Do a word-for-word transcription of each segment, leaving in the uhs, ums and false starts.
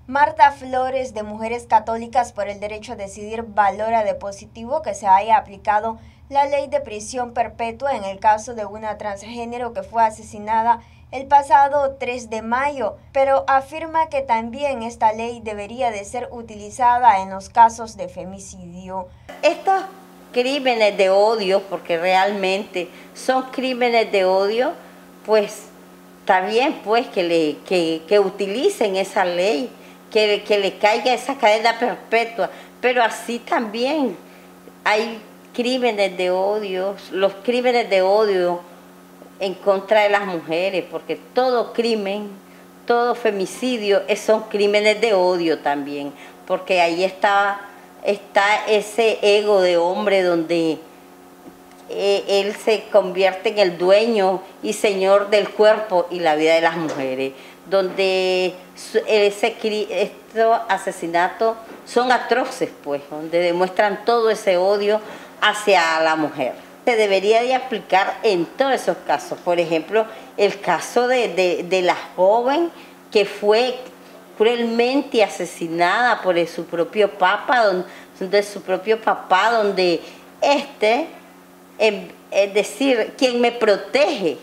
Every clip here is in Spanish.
Marta Flores, de Mujeres Católicas por el Derecho a Decidir, valora de positivo que se haya aplicado la ley de prisión perpetua en el caso de una transgénero que fue asesinada el pasado tres de mayo, pero afirma que también esta ley debería de ser utilizada en los casos de femicidio. Estos crímenes de odio, porque realmente son crímenes de odio, pues está bien pues que, le, que, que utilicen esa ley, que, que le caiga esa cadena perpetua, pero así también hay crímenes de odio, los crímenes de odio en contra de las mujeres, porque todo crimen, todo femicidio son crímenes de odio también, porque ahí está, está ese ego de hombre donde eh, él se convierte en el dueño y señor del cuerpo y la vida de las mujeres, donde ese, estos asesinatos son atroces, pues, donde demuestran todo ese odio hacia la mujer. Se debería de aplicar en todos esos casos. Por ejemplo, el caso de, de, de la joven que fue cruelmente asesinada por el, su propio papa, donde, de su propio papá, donde este, es, es decir, quien me protege,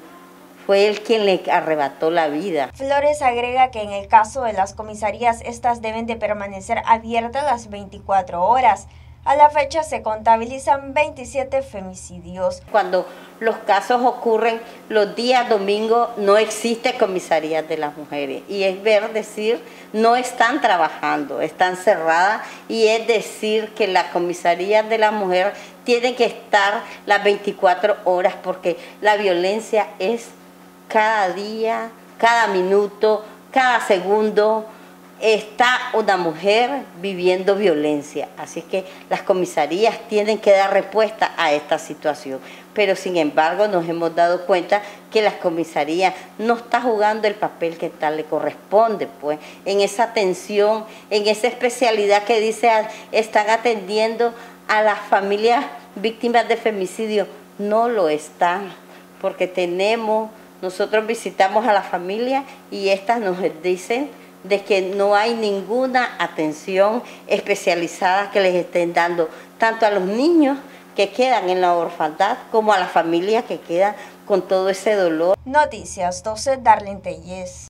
fue él quien le arrebató la vida. Flores agrega que en el caso de las comisarías, estas deben de permanecer abiertas las veinticuatro horas. A la fecha se contabilizan veintisiete femicidios. Cuando los casos ocurren los días domingos no existe comisarías de las mujeres y es ver decir no están trabajando, están cerradas y es decir que las comisarías de la mujer tienen que estar las veinticuatro horas porque la violencia es cada día, cada minuto, cada segundo. Está una mujer viviendo violencia, así que las comisarías tienen que dar respuesta a esta situación, pero sin embargo nos hemos dado cuenta que las comisarías no están jugando el papel que tal le corresponde, pues en esa atención, en esa especialidad que dice están atendiendo a las familias víctimas de femicidio, no lo están, porque tenemos, nosotros visitamos a la familia y estas nos dicen de que no hay ninguna atención especializada que les estén dando, tanto a los niños que quedan en la orfandad como a las familias que quedan con todo ese dolor. Noticias doce, Darlene Tellez.